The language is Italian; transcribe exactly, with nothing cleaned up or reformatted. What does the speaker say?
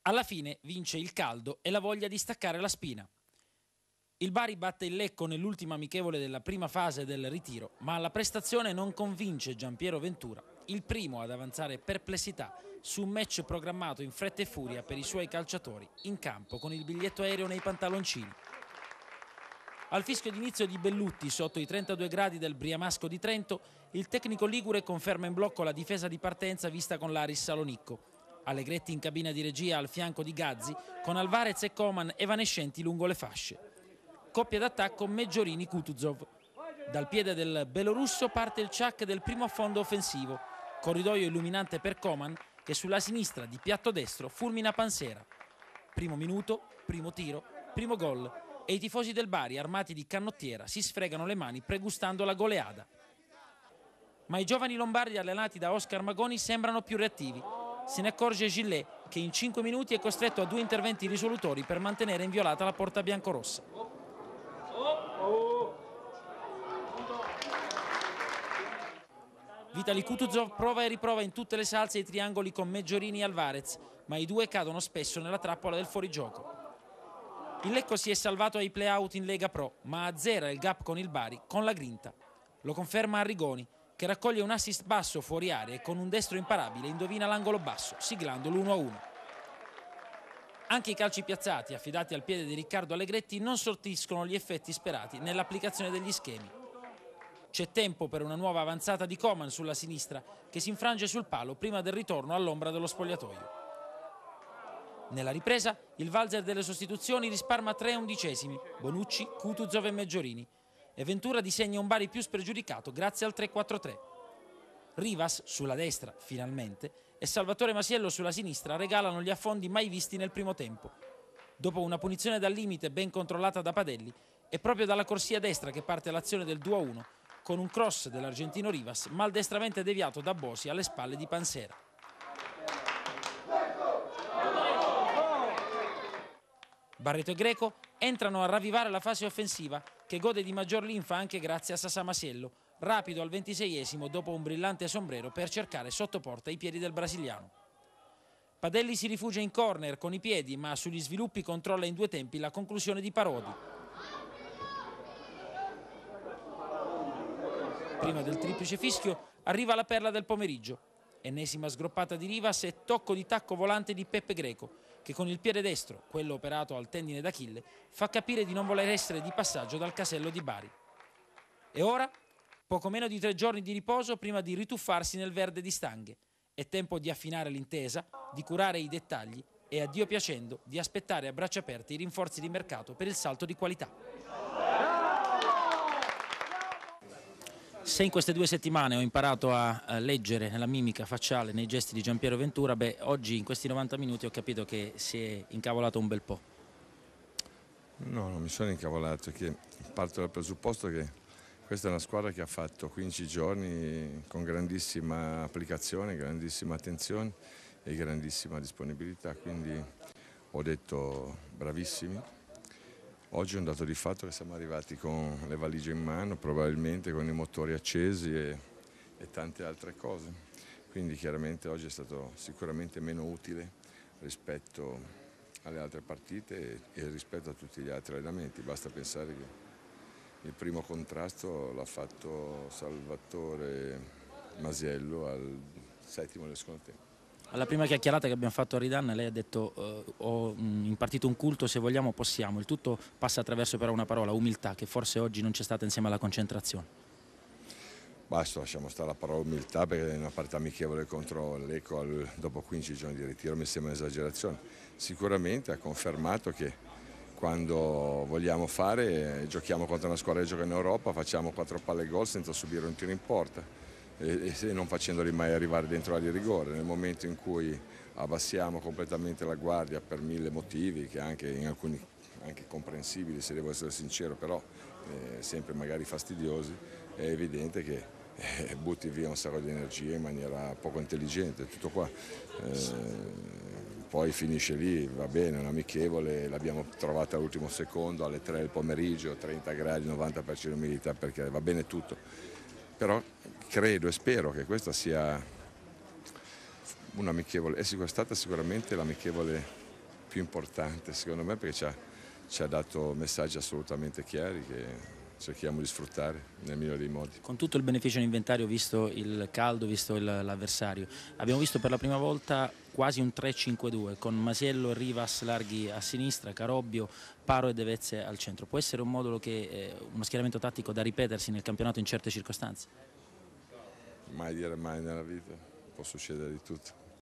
Alla fine vince il caldo e la voglia di staccare la spina. Il Bari batte il Lecco nell'ultima amichevole della prima fase del ritiro, ma la prestazione non convince Giampiero Ventura, il primo ad avanzare perplessità su un match programmato in fretta e furia per i suoi calciatori in campo con il biglietto aereo nei pantaloncini. Al fischio d'inizio di Bellutti sotto i trentadue gradi del Briamasco di Trento, il tecnico ligure conferma in blocco la difesa di partenza vista con l'Aris Salonicco. Allegretti in cabina di regia al fianco di Gazzi, con Alvarez e Coman evanescenti lungo le fasce. Coppia d'attacco Meggiorini-Kutuzov. Dal piede del belorusso parte il ciak del primo affondo offensivo. Corridoio illuminante per Coman, che sulla sinistra di piatto destro fulmina Pansera. Primo minuto, primo tiro, primo gol e i tifosi del Bari, armati di canottiera, si sfregano le mani pregustando la goleada. Ma i giovani lombardi allenati da Oscar Magoni sembrano più reattivi. Se ne accorge Gillet, che in cinque minuti è costretto a due interventi risolutori per mantenere inviolata la porta biancorossa. Vitali Kutuzov prova e riprova in tutte le salse i triangoli con Meggiorini e Alvarez, ma i due cadono spesso nella trappola del fuorigioco. Il Lecco si è salvato ai play-out in Lega Pro, ma azzera il gap con il Bari con la grinta. Lo conferma Arrigoni, che raccoglie un assist basso fuori area e con un destro imparabile indovina l'angolo basso, siglando l'uno a uno. Anche i calci piazzati, affidati al piede di Riccardo Allegretti, non sortiscono gli effetti sperati nell'applicazione degli schemi. C'è tempo per una nuova avanzata di Coman sulla sinistra, che si infrange sul palo prima del ritorno all'ombra dello spogliatoio. Nella ripresa, il valzer delle sostituzioni risparma tre undicesimi, Bonucci, Kutuzov e Meggiorini, e Ventura disegna un Bari più spregiudicato grazie al tre quattro tre. Rivas, sulla destra, finalmente, e Salvatore Masiello sulla sinistra regalano gli affondi mai visti nel primo tempo. Dopo una punizione dal limite ben controllata da Padelli, è proprio dalla corsia destra che parte l'azione del due a uno, con un cross dell'argentino Rivas maldestramente deviato da Bosi alle spalle di Pansera. Barreto e Greco entrano a ravvivare la fase offensiva, che gode di maggior linfa anche grazie a Sasà Masiello, rapido al ventiseiesimo dopo un brillante sombrero per cercare sotto porta i piedi del brasiliano. Padelli si rifugia in corner con i piedi, ma sugli sviluppi controlla in due tempi la conclusione di Parodi. Prima del triplice fischio arriva la perla del pomeriggio. Ennesima sgroppata di Rivas e tocco di tacco volante di Peppe Greco, che con il piede destro, quello operato al tendine d'Achille, fa capire di non voler essere di passaggio dal casello di Bari. E ora? Poco meno di tre giorni di riposo prima di rituffarsi nel verde di Stanghe. È tempo di affinare l'intesa, di curare i dettagli e, a Dio piacendo, di aspettare a braccia aperte i rinforzi di mercato per il salto di qualità. Se in queste due settimane ho imparato a leggere nella mimica facciale, nei gesti di Giampiero Ventura, beh, oggi in questi novanta minuti ho capito che si è incavolato un bel po'. No, non mi sono incavolato, che parto dal presupposto che questa è una squadra che ha fatto quindici giorni con grandissima applicazione, grandissima attenzione e grandissima disponibilità, quindi ho detto bravissimi. Oggi è un dato di fatto che siamo arrivati con le valigie in mano, probabilmente con i motori accesi e, e tante altre cose. Quindi chiaramente oggi è stato sicuramente meno utile rispetto alle altre partite e, e rispetto a tutti gli altri allenamenti. Basta pensare che il primo contrasto l'ha fatto Salvatore Masiello al settimo del secondo tempo. Alla prima chiacchierata che abbiamo fatto a Ridan lei ha detto eh, ho impartito un culto, se vogliamo possiamo. Il tutto passa attraverso però una parola, umiltà, che forse oggi non c'è stata insieme alla concentrazione. Basta, lasciamo stare la parola umiltà, perché è una partita amichevole contro l'Ecco dopo quindici giorni di ritiro mi sembra un'esagerazione. Sicuramente ha confermato che quando vogliamo fare giochiamo contro una squadra che gioca in Europa, facciamo quattro palle gol senza subire un tiro in porta e non facendoli mai arrivare dentro l'area di rigore. Nel momento in cui abbassiamo completamente la guardia per mille motivi, che anche in alcuni anche comprensibili, se devo essere sincero, però eh, sempre magari fastidiosi, è evidente che eh, butti via un sacco di energia in maniera poco intelligente, tutto qua. Eh, poi finisce lì, va bene, è un amichevole, l'abbiamo trovata all'ultimo secondo, alle tre del pomeriggio, trenta gradi, novanta per cento di umidità, perché va bene tutto. Però credo e spero che questa sia un'amichevole, è stata sicuramente l'amichevole più importante secondo me, perché ci ha, ci ha dato messaggi assolutamente chiari che cerchiamo di sfruttare nel migliore dei modi. Con tutto il beneficio in inventario, visto il caldo, visto l'avversario, abbiamo visto per la prima volta quasi un tre cinque due con Masiello e Rivas larghi a sinistra, Carobbio, Paro e Devezze al centro. Può essere un modulo che, eh, uno schieramento tattico da ripetersi nel campionato in certe circostanze? Mai dire mai nella vita, può succedere di tutto.